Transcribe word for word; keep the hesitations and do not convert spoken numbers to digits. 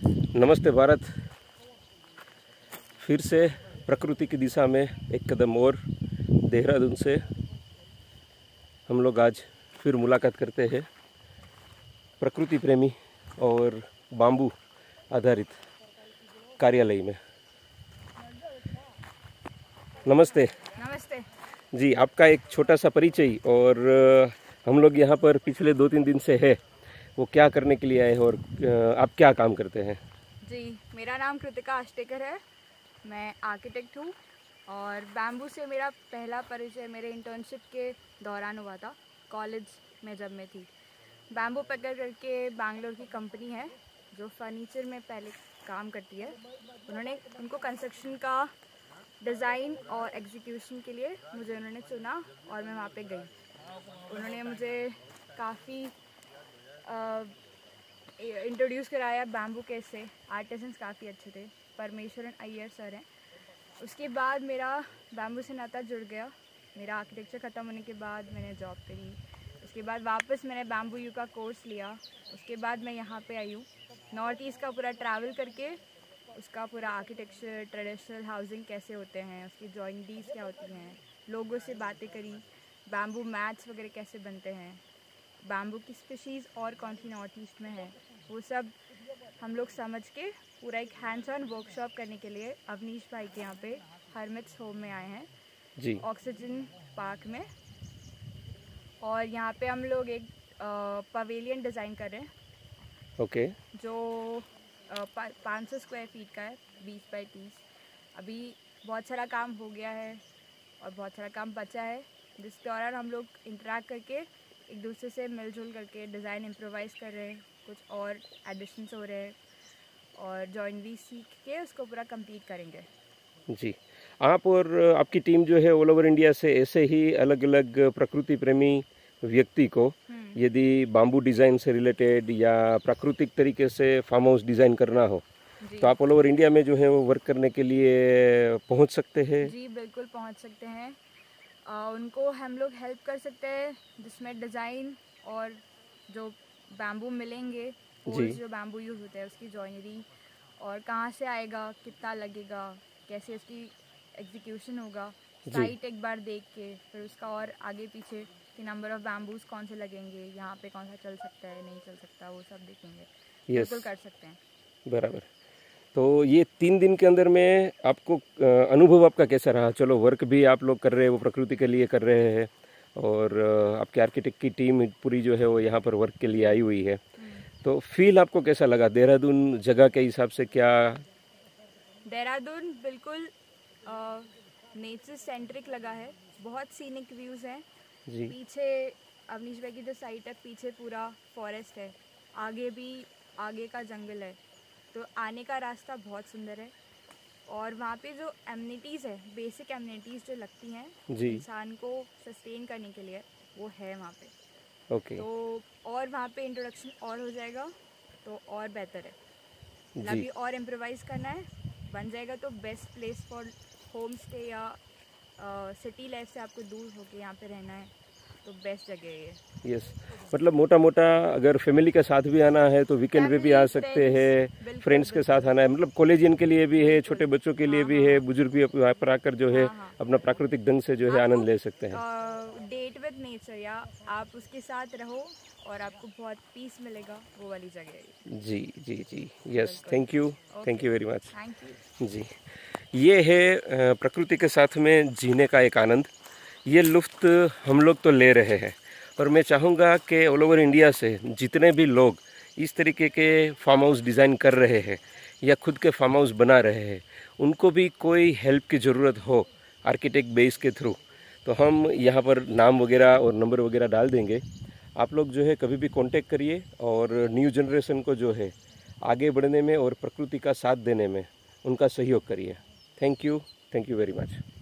नमस्ते भारत। फिर से प्रकृति की दिशा में एक कदम और देहरादून से हम लोग आज फिर मुलाकात करते हैं प्रकृति प्रेमी और बाम्बू आधारित कार्यालय में। नमस्ते। नमस्ते जी, आपका एक छोटा सा परिचय और हम लोग यहाँ पर पिछले दो तीन दिन से है, वो क्या करने के लिए आए हैं और आप क्या काम करते हैं? जी, मेरा नाम कृतिका आष्टेकर है। मैं आर्किटेक्ट हूँ और बैम्बू से मेरा पहला परिचय मेरे इंटर्नशिप के दौरान हुआ था, कॉलेज में जब मैं थी। बैम्बू पैकर करके बैंगलोर की कंपनी है जो फर्नीचर में पहले काम करती है। उन्होंने उनको कंस्ट्रक्शन का डिज़ाइन और एग्जीक्यूशन के लिए मुझे उन्होंने चुना और मैं वहाँ पे गई। उन्होंने मुझे काफ़ी इंट्रोड्यूस कराया बैम्बू कैसे, आर्टिसंस काफ़ी अच्छे थे, परमेश्वरन अय्यर सर हैं। उसके बाद मेरा बैम्बू से नाता जुड़ गया। मेरा आर्किटेक्चर ख़त्म होने के बाद मैंने जॉब करी, उसके बाद वापस मैंने बैम्बू यू का कोर्स लिया। उसके बाद मैं यहाँ पे आई हूँ नॉर्थ ईस्ट का पूरा ट्रैवल करके, उसका पूरा आर्किटेक्चर, ट्रेडिशनल हाउसिंग कैसे होते हैं, उसकी जॉइंटीज़ क्या होती हैं, लोगों से बातें करी, बैम्बू मैट्स वगैरह कैसे बनते हैं, बैम्बू की स्पीशीज़ और कौन सी नॉर्थ ईस्ट में है, वो सब हम लोग समझ के पूरा एक हैंड्स ऑन वर्कशॉप करने के लिए अवनीश भाई के यहाँ पे हरमिट्स होम में आए हैं जी, ऑक्सीजन पार्क में। और यहाँ पे हम लोग एक पवेलियन डिज़ाइन कर रहे हैं। ओके। जो पाँच सौ स्क्वायर फीट का है, बीस बाई तीस। अभी बहुत सारा काम हो गया है और बहुत सारा काम बचा है, जिस दौरान हम लोग इंटरेक्ट करके एक दूसरे से मिलजुल करके डिज़ाइन इम्प्रोवाइज़ कर रहे हैं, कुछ और एडिशंस हो रहे हैं और जॉइंटली सीख के उसको पूरा कंप्लीट करेंगे। जी, आप और आपकी टीम जो है ऑल ओवर इंडिया से ऐसे ही अलग अलग प्रकृति प्रेमी व्यक्ति को यदि बाम्बू डिज़ाइन से रिलेटेड या प्राकृतिक तरीके से फार्म हाउस डिज़ाइन करना हो तो आप ऑल ओवर इंडिया में जो है वो वर्क करने के लिए पहुंच सकते हैं? जी बिल्कुल पहुंच सकते हैं। आ, उनको हम लोग हेल्प कर सकते हैं, जिसमें डिज़ाइन और जो बैम्बू मिलेंगे, पोल्स जो बैम्बू यूज़ होते हैं उसकी जॉइनरी और कहाँ से आएगा, कितना लगेगा, कैसे उसकी एग्जीक्यूशन होगा, साइट एक बार देख के फिर उसका और आगे पीछे कि नंबर ऑफ बैम्बूज कौन से लगेंगे, यहाँ पे कौन सा चल सकता है, नहीं चल सकता, वो सब देखेंगे। बिल्कुल कर सकते हैं। बराबर। तो ये तीन दिन के अंदर में आपको अनुभव आपका कैसा रहा? चलो, वर्क भी आप लोग कर रहे हैं, वो प्रकृति के लिए कर रहे हैं और आपके आर्किटेक्ट की टीम पूरी जो है वो यहाँ पर वर्क के लिए आई हुई है, तो फील आपको कैसा लगा? देहरादून जगह के हिसाब से क्या? देहरादून बिल्कुल नेचर सेंट्रिक लगा है, बहुत सीनिक व्यूज़ हैं। जी। पीछे अवनीश भाई की जो साइट है, पीछे पूरा फॉरेस्ट है, आगे भी आगे का जंगल है, तो आने का रास्ता बहुत सुंदर है। और वहाँ पे जो एमिनिटीज़ है, बेसिक एमिनिटीज़ जो लगती हैं इंसान को सस्टेन करने के लिए, वो है वहाँ पे। ओके। तो और वहाँ पे इंट्रोडक्शन और हो जाएगा तो और बेहतर है। अभी और इम्प्रोवाइज करना है, बन जाएगा तो best place for home stay या सिटी लाइफ से आपको दूर होके यहाँ पे रहना है तो बेस्ट जगह है ये। यस, मतलब मोटा मोटा अगर फैमिली के साथ भी आना है तो वीकेंड पे भी आ सकते हैं, फ्रेंड्स के साथ आना है, मतलब कॉलेजियन के लिए भी है, छोटे बच्चों के लिए भी है, बुजुर्ग भी यहाँ पर आकर जो है अपना प्राकृतिक ढंग से जो है आनंद ले सकते हैं। डेट विद नेचर या आप उसके साथ रहो और आपको बहुत पीस मिलेगा, वो वाली जगह है। जी जी जी, yes, thank you, thank you very much. Thank you. जी, ये है प्रकृति के साथ में जीने का एक आनंद, ये लुफ्त हम लोग तो ले रहे हैं और मैं चाहूँगा कि ऑल ओवर इंडिया से जितने भी लोग इस तरीके के फार्म हाउस डिज़ाइन कर रहे हैं या खुद के फार्म हाउस बना रहे हैं, उनको भी कोई हेल्प की ज़रूरत हो आर्किटेक्ट बेस के थ्रू, तो हम यहाँ पर नाम वगैरह और नंबर वगैरह डाल देंगे। आप लोग जो है कभी भी कांटेक्ट करिए और न्यू जनरेशन को जो है आगे बढ़ने में और प्रकृति का साथ देने में उनका सहयोग करिए। Thank you, thank you very much.